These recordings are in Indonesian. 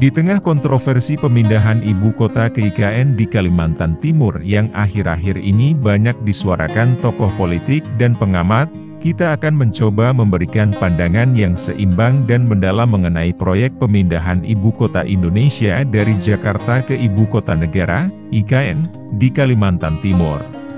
Di tengah kontroversi pemindahan ibu kota ke IKN di Kalimantan Timur yang akhir-akhir ini banyak disuarakan tokoh politik dan pengamat, kita akan mencoba memberikan pandangan yang seimbang dan mendalam mengenai proyek pemindahan ibu kota Indonesia dari Jakarta ke Ibu Kota Negara, IKN, di Kalimantan Timur.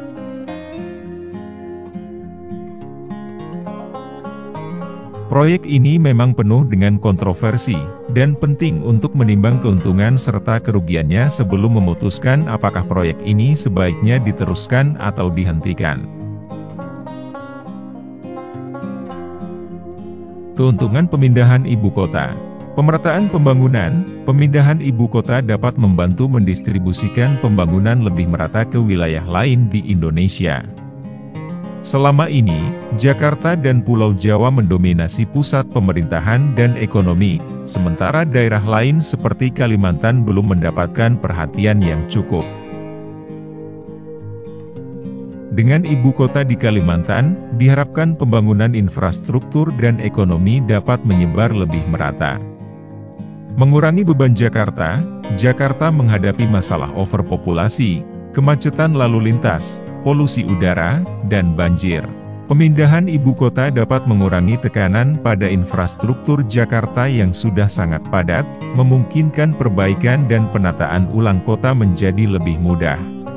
Proyek ini memang penuh dengan kontroversi, dan penting untuk menimbang keuntungan serta kerugiannya sebelum memutuskan apakah proyek ini sebaiknya diteruskan atau dihentikan. Keuntungan pemindahan ibu kota. Pemerataan pembangunan, pemindahan ibu kota dapat membantu mendistribusikan pembangunan lebih merata ke wilayah lain di Indonesia. Selama ini, Jakarta dan Pulau Jawa mendominasi pusat pemerintahan dan ekonomi, sementara daerah lain seperti Kalimantan belum mendapatkan perhatian yang cukup. Dengan ibu kota di Kalimantan, diharapkan pembangunan infrastruktur dan ekonomi dapat menyebar lebih merata. Mengurangi beban Jakarta, Jakarta menghadapi masalah overpopulasi, kemacetan lalu lintas, polusi udara, dan banjir. Pemindahan ibu kota dapat mengurangi tekanan pada infrastruktur Jakarta yang sudah sangat padat, memungkinkan perbaikan dan penataan ulang kota menjadi lebih mudah.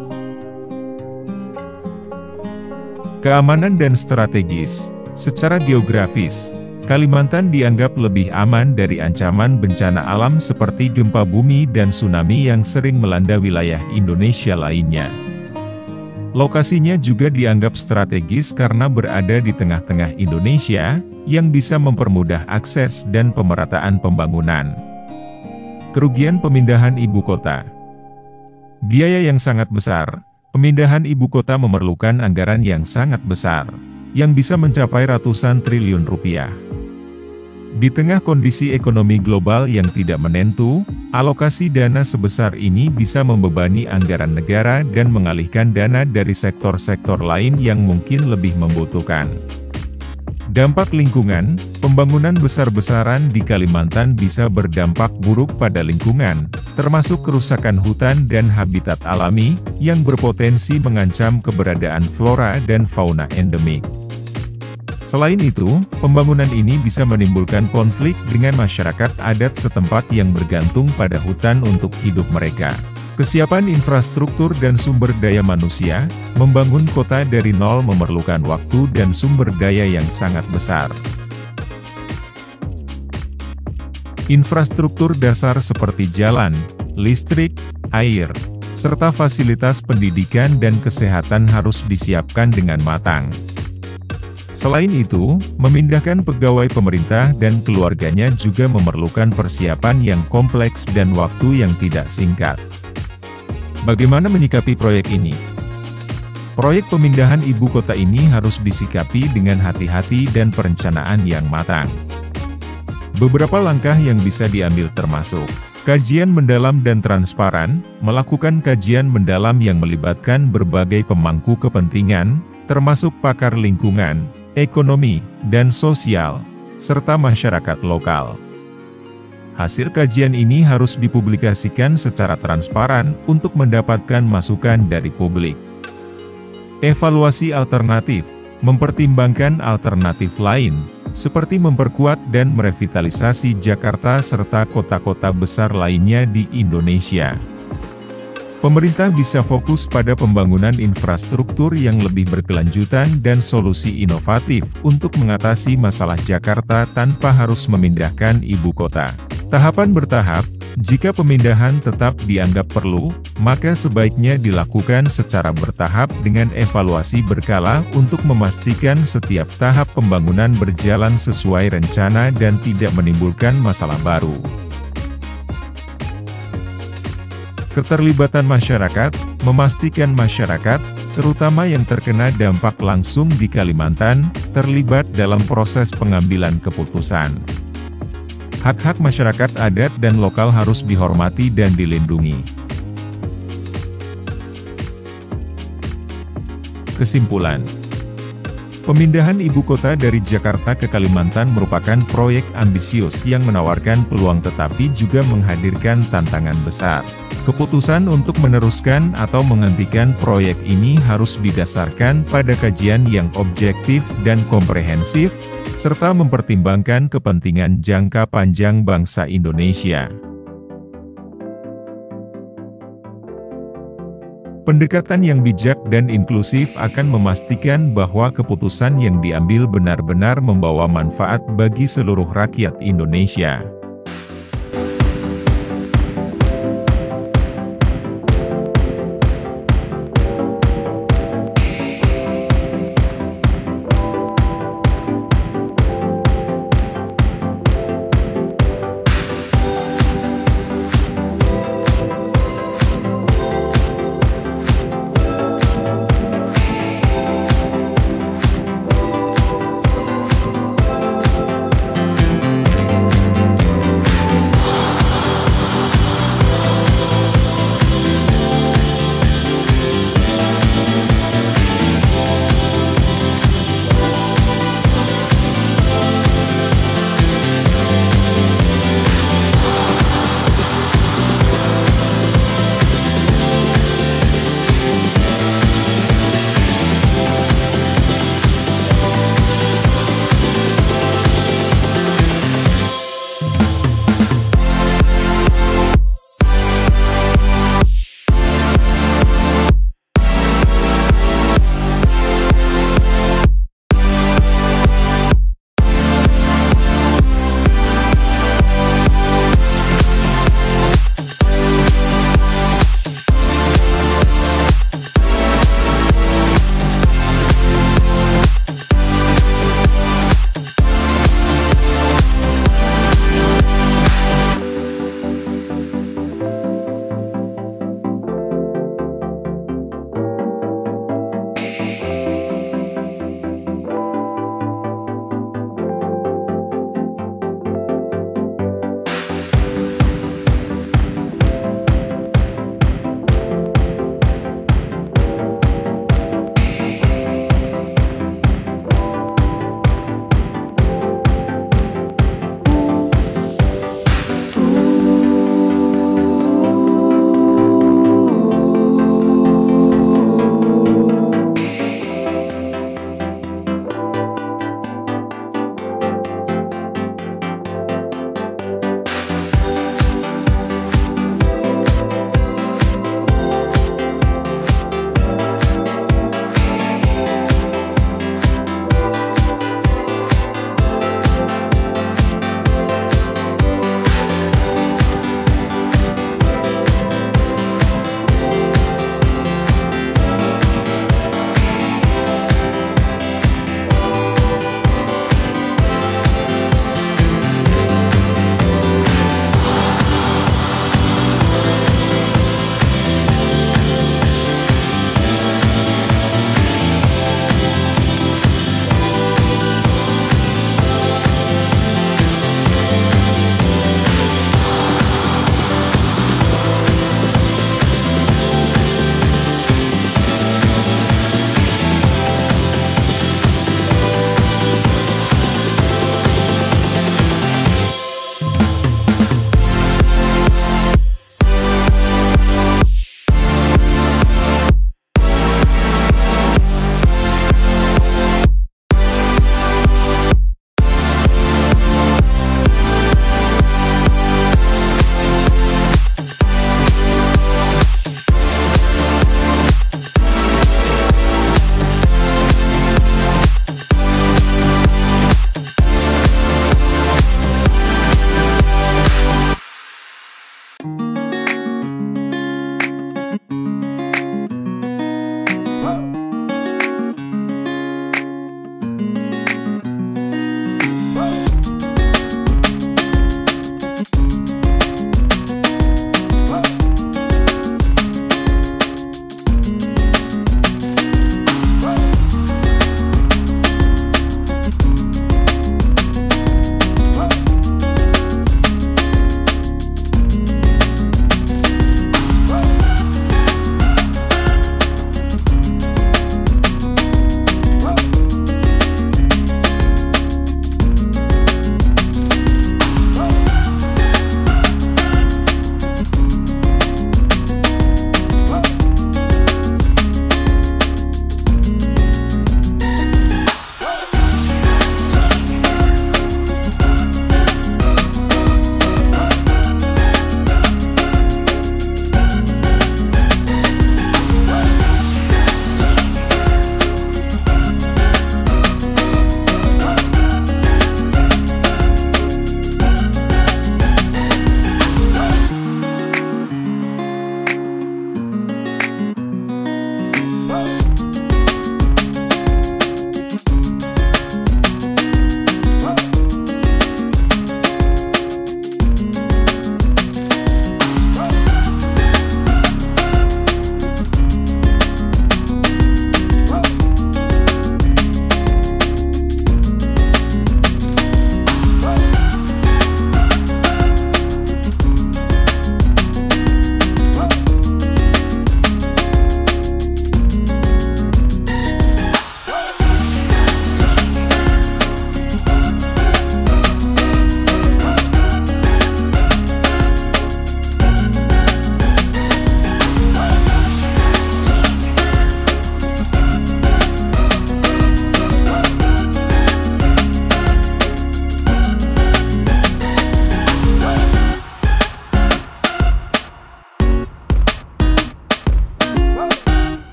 Keamanan dan strategis. Secara geografis, Kalimantan dianggap lebih aman dari ancaman bencana alam seperti gempa bumi dan tsunami yang sering melanda wilayah Indonesia lainnya. Lokasinya juga dianggap strategis karena berada di tengah-tengah Indonesia, yang bisa mempermudah akses dan pemerataan pembangunan. Kerugian pemindahan ibu kota. Biaya yang sangat besar. Pemindahan ibu kota memerlukan anggaran yang sangat besar, yang bisa mencapai ratusan triliun rupiah. Di tengah kondisi ekonomi global yang tidak menentu, alokasi dana sebesar ini bisa membebani anggaran negara dan mengalihkan dana dari sektor-sektor lain yang mungkin lebih membutuhkan. Dampak lingkungan, pembangunan besar-besaran di Kalimantan bisa berdampak buruk pada lingkungan, termasuk kerusakan hutan dan habitat alami, yang berpotensi mengancam keberadaan flora dan fauna endemik. Selain itu, pembangunan ini bisa menimbulkan konflik dengan masyarakat adat setempat yang bergantung pada hutan untuk hidup mereka. Kesiapan infrastruktur dan sumber daya manusia, membangun kota dari nol memerlukan waktu dan sumber daya yang sangat besar. Infrastruktur dasar seperti jalan, listrik, air, serta fasilitas pendidikan dan kesehatan harus disiapkan dengan matang. Selain itu, memindahkan pegawai pemerintah dan keluarganya juga memerlukan persiapan yang kompleks dan waktu yang tidak singkat. Bagaimana menyikapi proyek ini? Proyek pemindahan ibu kota ini harus disikapi dengan hati-hati dan perencanaan yang matang. Beberapa langkah yang bisa diambil termasuk kajian mendalam dan transparan, melakukan kajian mendalam yang melibatkan berbagai pemangku kepentingan, termasuk pakar lingkungan, ekonomi, dan sosial, serta masyarakat lokal. Hasil kajian ini harus dipublikasikan secara transparan untuk mendapatkan masukan dari publik. Evaluasi alternatif, mempertimbangkan alternatif lain, seperti memperkuat dan merevitalisasi Jakarta serta kota-kota besar lainnya di Indonesia. Pemerintah bisa fokus pada pembangunan infrastruktur yang lebih berkelanjutan dan solusi inovatif untuk mengatasi masalah Jakarta tanpa harus memindahkan ibu kota. Tahapan bertahap, jika pemindahan tetap dianggap perlu, maka sebaiknya dilakukan secara bertahap dengan evaluasi berkala untuk memastikan setiap tahap pembangunan berjalan sesuai rencana dan tidak menimbulkan masalah baru. Keterlibatan masyarakat, memastikan masyarakat, terutama yang terkena dampak langsung di Kalimantan, terlibat dalam proses pengambilan keputusan. Hak-hak masyarakat adat dan lokal harus dihormati dan dilindungi. Kesimpulan. Pemindahan ibu kota dari Jakarta ke Kalimantan merupakan proyek ambisius yang menawarkan peluang tetapi juga menghadirkan tantangan besar. Keputusan untuk meneruskan atau menghentikan proyek ini harus didasarkan pada kajian yang objektif dan komprehensif, serta mempertimbangkan kepentingan jangka panjang bangsa Indonesia. Pendekatan yang bijak dan inklusif akan memastikan bahwa keputusan yang diambil benar-benar membawa manfaat bagi seluruh rakyat Indonesia.